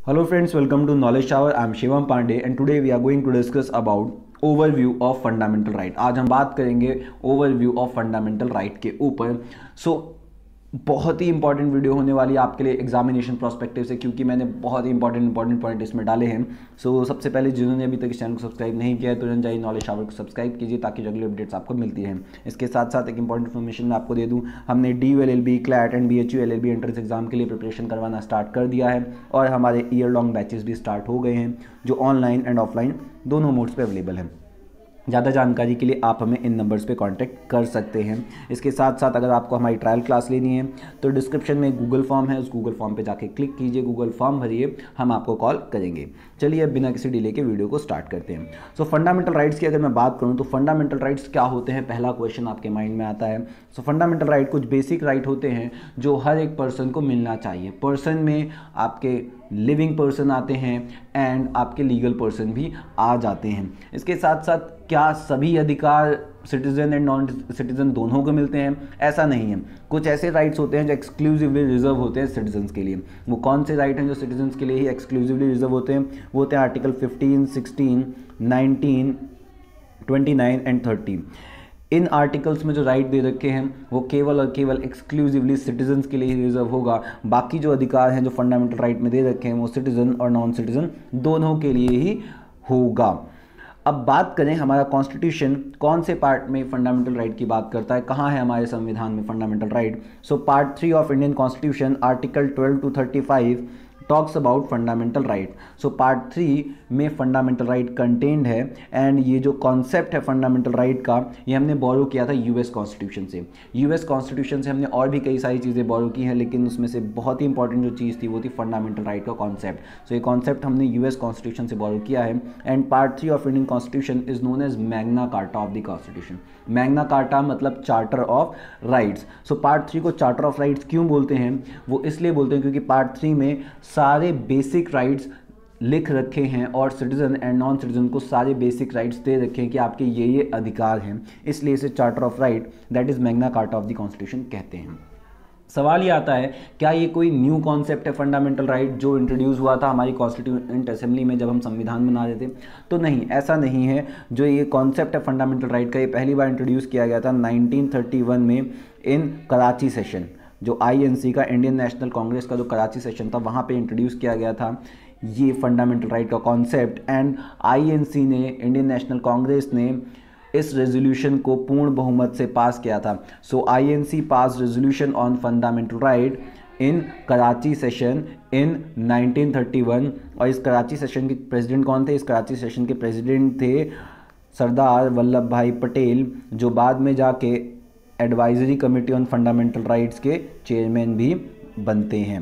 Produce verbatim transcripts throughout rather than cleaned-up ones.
Hello friends, welcome to Knowledge Shower. I am Shivam Pandey and today we are going to discuss about overview of fundamental right. आज हम बात करेंगे overview of fundamental right के ऊपर. So बहुत ही important video होने वाली है आपके लिए एग्जामिनेशन प्रोस्पेक्टिव से, क्योंकि मैंने बहुत ही इंपॉर्टेंट इंपॉर्टेंट पॉइंट इसमें डाले हैं. सो so, सबसे पहले जिन्होंने अभी तक इस चैनल को सब्सक्राइब नहीं किया है तुरंत जाइए नॉलेज शावर को सब्सक्राइब कीजिए ताकि जो अगली अपडेट्स आपको मिलती हैं. इसके साथ साथ एक इंपॉर्टेंट इन्फॉर्मेशन मैं आपको दे दूं, हमने D U L L B, CLAT and B H U L L B entrance exam के लिए प्रिपरेशन करवाना स्टार्ट कर दिया है और हमारे ईयर लॉन्ग बैचेस भी स्टार्ट हो गए हैं जो ऑनलाइन एंड ऑफलाइन दोनों मोड्स पर अवेलेबल हैं. ज़्यादा जानकारी के लिए आप हमें इन नंबर्स पे कांटेक्ट कर सकते हैं. इसके साथ साथ अगर आपको हमारी ट्रायल क्लास लेनी है तो डिस्क्रिप्शन में गूगल फॉर्म है, उस गूगल फॉर्म पे जाके क्लिक कीजिए, गूगल फॉर्म भरिए, हम आपको कॉल करेंगे. चलिए अब बिना किसी डिले के वीडियो को स्टार्ट करते हैं. सो फंडामेंटल राइट्स की अगर मैं बात करूँ तो फंडामेंटल राइट्स क्या होते हैं, पहला क्वेश्चन आपके माइंड में आता है. सो फंडामेंटल राइट कुछ बेसिक राइट होते हैं जो हर एक पर्सन को मिलना चाहिए. पर्सन में आपके लिविंग पर्सन आते हैं एंड आपके लीगल पर्सन भी आ जाते हैं. इसके साथ साथ क्या सभी अधिकार सिटीजन एंड नॉन सिटीजन दोनों को मिलते हैं? ऐसा नहीं है. कुछ ऐसे राइट्स होते हैं जो एक्सक्लूसिवली रिजर्व होते हैं सिटीजन्स के लिए. वो कौन से राइट हैं जो सिटीजन्स के लिए ही एक्सक्लूसिवली रिजर्व होते हैं? वो होते हैं article fifteen, sixteen, nineteen, twenty nine and thirty. इन आर्टिकल्स में जो राइट दे रखे हैं वो केवल और केवल एक्सक्लूसिवली सिटीजन्स के लिए ही रिजर्व होगा. बाकी जो अधिकार हैं जो फंडामेंटल राइट में दे रखे हैं वो सिटीजन और नॉन सिटीजन दोनों के लिए ही होगा. अब बात करें हमारा कॉन्स्टिट्यूशन कौन से पार्ट में फंडामेंटल राइट की बात करता है, कहाँ है हमारे संविधान में fundamental right. So part three of Indian constitution article twelve to thirty five talks about fundamental right. So part three में फंडामेंटल राइट कंटेन्ड है एंड ये जो कॉन्सेप्ट है फंडामेंटल राइट का ये हमने बोरो किया था यूएस कॉन्स्टिट्यूशन से. यूएस कॉन्स्टिट्यूशन से हमने और भी कई सारी चीज़ें बोरो की हैं, लेकिन उसमें से बहुत ही इंपॉर्टेंट जो चीज़ थी वो थी फंडामेंटल राइट का कॉन्सेप्ट. सो ये कॉन्सेप्ट हमने यूएस कॉन्स्टिट्यूशन से बोरो किया है and part three of Indian constitution is known as Magna Carta of the constitution. Magna Carta मतलब charter of rights. So part three को चार्टर ऑफ राइट्स क्यों बोलते हैं? वो इसलिए बोलते हैं क्योंकि पार्ट थ्री में सारे बेसिक राइट्स लिख रखे हैं और सिटीजन एंड नॉन सिटीजन को सारे बेसिक राइट्स दे रखे हैं कि आपके ये ये अधिकार हैं, इसलिए इसे charter of right that is Magna Carta of the constitution कहते हैं. सवाल ये आता है क्या ये कोई न्यू कॉन्सेप्ट है फंडामेंटल राइट जो इंट्रोड्यूस हुआ था हमारी कॉन्स्टिट्यूएंट असेंबली में जब हम संविधान बना रहे थे? तो नहीं, ऐसा नहीं है. जो ये कॉन्सेप्ट है फंडामेंटल राइट का ये पहली बार इंट्रोड्यूस किया गया था नाइनटीन थर्टी वन में इन कराची सेशन. जो आई एन सी का इंडियन नेशनल कांग्रेस का जो कराची सेशन था वहाँ पे इंट्रोड्यूस किया गया था ये फंडामेंटल राइट का concept and I N C ने, इंडियन नेशनल कांग्रेस ने इस रेजोल्यूशन को पूर्ण बहुमत से पास किया था. So I N C pass resolution on fundamental right in Karachi session in nineteen thirty one. और इस कराची सेशन के प्रेसिडेंट कौन थे? इस कराची सेशन के प्रेसिडेंट थे सरदार वल्लभ भाई पटेल, जो बाद में जाके advisory committee on fundamental rights के चेयरमैन भी बनते हैं.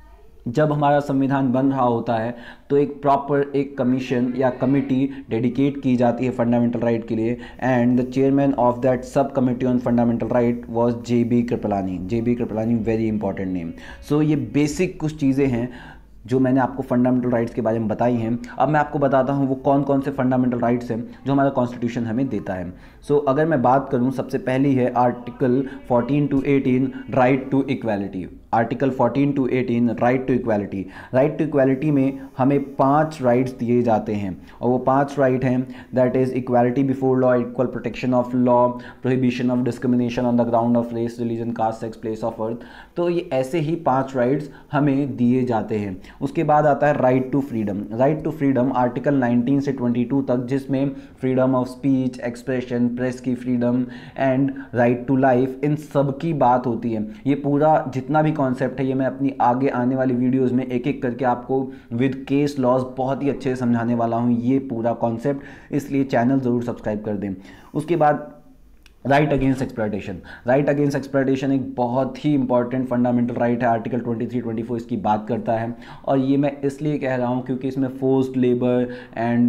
जब हमारा संविधान बन रहा होता है तो एक प्रॉपर एक कमीशन या कमिटी डेडिकेट की जाती है फंडामेंटल राइट के लिए and the chairman of that sub committee on fundamental right was J B Kripalani. J B Kripalani very important name. So ये बेसिक कुछ चीज़ें हैं जो मैंने आपको फंडामेंटल राइट्स के बारे में बताई हैं. अब मैं आपको बताता हूँ वो कौन कौन से फंडामेंटल राइट्स हैं जो हमारा कॉन्स्टिट्यूशन हमें देता है. सो so, अगर मैं बात करूँ सबसे पहली है article fourteen to eighteen right to equality. Article fourteen to eighteen right to equality. Right to equality में हमें पांच राइट्स दिए जाते हैं और वो पांच राइट हैं that is equality before law, equal protection of law, prohibition of discrimination on the ground of race, religion, caste, sex, place of birth. तो ये ऐसे ही पांच राइट्स हमें दिए जाते हैं. उसके बाद आता है right to freedom. Right to freedom article nineteen से ट्वेंटी टू तक, जिसमें freedom of speech, expression, press की freedom and right to life, इन सब की बात होती है. ये पूरा जितना भी कॉन्सेप्ट है ये मैं अपनी आगे आने वाली वीडियोस में एक एक करके आपको विद केस लॉज बहुत ही अच्छे से समझाने वाला हूँ ये पूरा कॉन्सेप्ट, इसलिए चैनल ज़रूर सब्सक्राइब कर दें. उसके बाद right against exploitation. Right against exploitation एक बहुत ही इंपॉर्टेंट फंडामेंटल राइट है. Article twenty three twenty four इसकी बात करता है और ये मैं इसलिए कह रहा हूँ क्योंकि इसमें फोर्स्ड लेबर एंड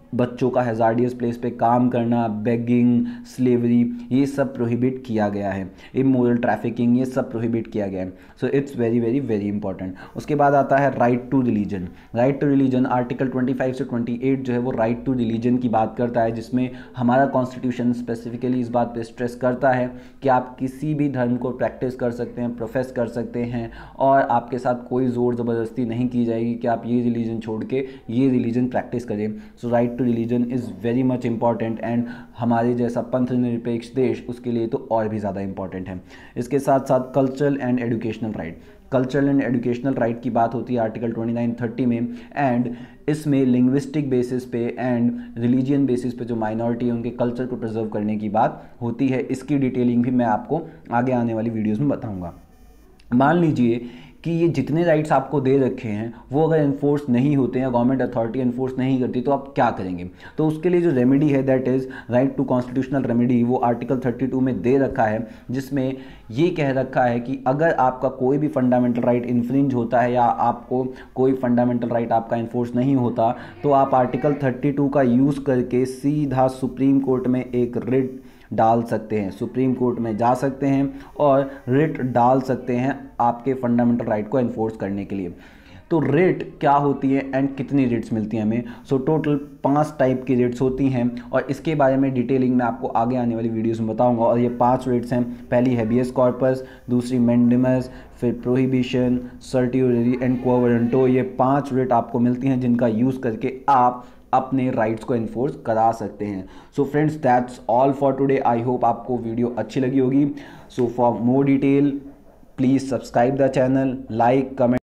बच्चों का हैजार्डियस प्लेस पे काम करना, बेगिंग, स्लेवरी, ये सब प्रोहिबिट किया गया है। इमोरल ट्रैफिकिंग, ये सब प्रोहिबिट किया गया है। So it's very very very important. उसके बाद आता है right to religion. Right to religion article पच्चीस से अट्ठाईस जो है वो राइट टू रिलीजन की बात करता है, जिसमें हमारा कॉन्स्टिट्यूशन स्पेसिफिकली इस बात पे स्ट्रेस करता है कि आप किसी भी धर्म को प्रैक्टिस कर सकते हैं, प्रोफेस कर सकते हैं, और आपके साथ कोई ज़ोर ज़बरदस्ती नहीं की जाएगी कि आप ये रिलीजन छोड़ के ये रिलीजन प्रैक्टिस करें। So right to religion is very much important, and हमारे जैसा पंथ निरपेक्ष देश उसके लिए तो और भी ज़्यादा इंपॉर्टेंट है। इसके साथ साथ cultural and educational right. Cultural and educational right की बात होती है आर्टिकल उनतीस तीस में, एंड इसमें लिंग्विस्टिक बेसिस पे एंड रिलीजियन बेसिस पे जो माइनॉरिटी है उनके कल्चर को प्रिजर्व करने की बात होती है। इसकी डिटेलिंग भी मैं आपको आगे आने वाली वीडियोज़ में बताऊँगा। मान लीजिए कि ये जितने राइट्स आपको दे रखे हैं वो अगर इन्फोर्स नहीं होते हैं, गवर्नमेंट अथॉरिटी इन्फोर्स नहीं करती, तो आप क्या करेंगे? तो उसके लिए जो रेमेडी है that is right to constitutional remedy, वो आर्टिकल बत्तीस में दे रखा है, जिसमें ये कह रखा है कि अगर आपका कोई भी फंडामेंटल राइट इन्फ्रिंज होता है या आपको कोई फंडामेंटल राइट आपका इन्फोर्स नहीं होता, तो आप आर्टिकल बत्तीस का यूज़ करके सीधा सुप्रीम कोर्ट में एक रिट डाल सकते हैं, सुप्रीम कोर्ट में जा सकते हैं और रिट डाल सकते हैं आपके फंडामेंटल राइट को एनफोर्स करने के लिए। तो रिट क्या होती है एंड कितनी रिट्स मिलती हैं हमें? सो टोटल पांच टाइप की रिट्स होती हैं, और इसके बारे में डिटेलिंग में आपको आगे आने वाली वीडियोस में बताऊंगा। और ये पांच रिट्स हैं, पहली हैबियस कॉर्पस, दूसरी मैंडेमस, फिर prohibition, certiorari and quo warranto. ये पांच रिट आपको मिलती हैं जिनका यूज़ करके आप अपने राइट्स को इन्फोर्स करा सकते हैं। So friends, that's all for today. I hope आपको वीडियो अच्छी लगी होगी। So for more detail please subscribe the channel, like, comment.